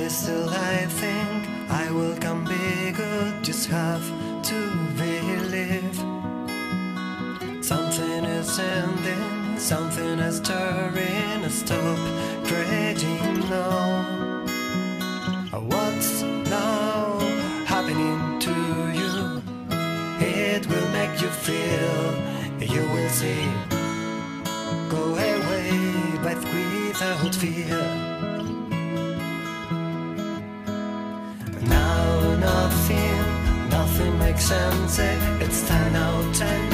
still I think I will come be good. Just have to believe. Something is ending, something is stirring. Stop creating now. What's now happening to you? It will make you feel, you will see. Go away, but without fear. Now nothing makes sense. It's 10 out 10.